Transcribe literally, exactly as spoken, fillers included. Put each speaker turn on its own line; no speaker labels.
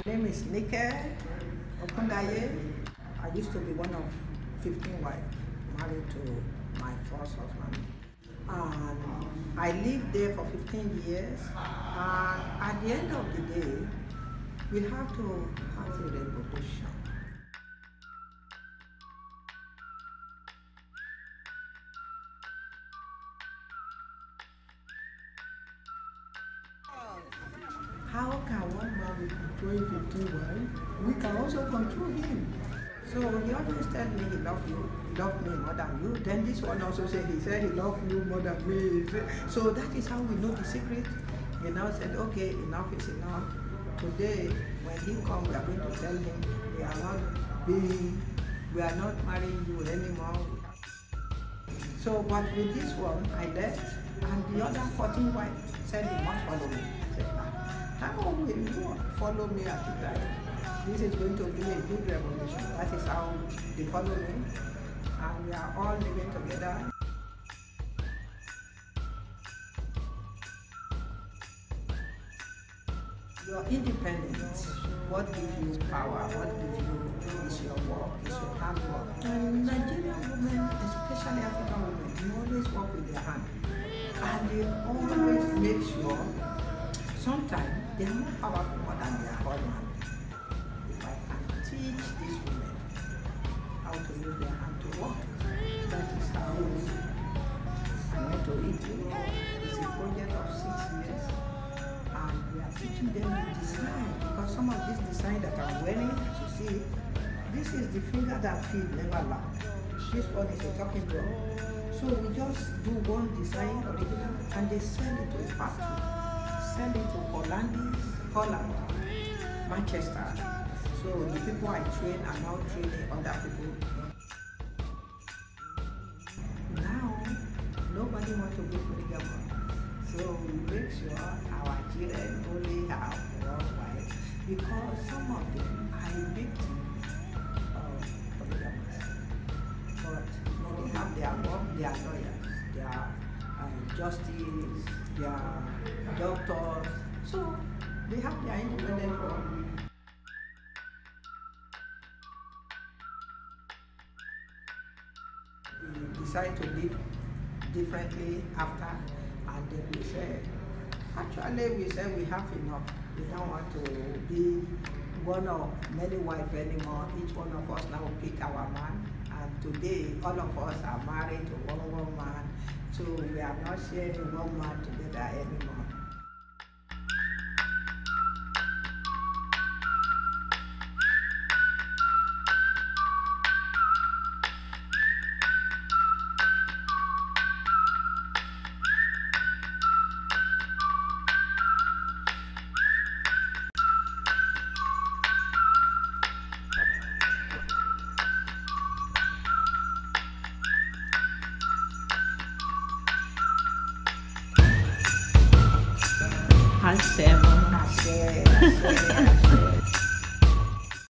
My name is Nike Okundaye. I used to be one of fifteen wives, married to my first husband. And I lived there for fifteen years. And at the end of the day, we have to have a revolution. How can one man be controlling fifteen wives? We can also control him. So he always tell me he love you, he love me more than you. Then this one also say he said he love you more than me. So that is how we know the secret. He now said, okay, enough is enough. Today, when he come, we are going to tell him we are not being, we are not marrying you anymore. So, but with this one, I left, and the other fourteen wives said he must follow me. I said, how will you follow me at the time? This is going to be a big revolution. That is how they follow me, and we are all living together. Your independence, what gives you power, what gives you is your work, is your hard work. And Nigerian women, especially African women, they always work with their hand. And they always make sure, sometimes they are more powerful more than their husband. If I can teach these women how to use their hand to work, that is how I went to Italy. It's a project of six years. And we are teaching them the design, because some of this design that I'm wearing, as you see, this is the finger that feed never lack. This one is a talking drum. So we just do one design original and they sell it to a factory. Sell it to Hollandis, Holland, Manchester. So the people I train are now training other people. Now, nobody wants to go to the government. So we make sure our children only have one wife, because some of them are a victim of polygamous. But when they have their work, they are lawyers, they are uh, justice, they are doctors. So they have their independent work. We decide to live differently after. And then we said, actually we said we have enough. We don't want to be one of many wives anymore. Each one of us now pick our man. And today, all of us are married to one one man. So we are not sharing one man together anymore.
Axé, mano.
Axé, axé, axé.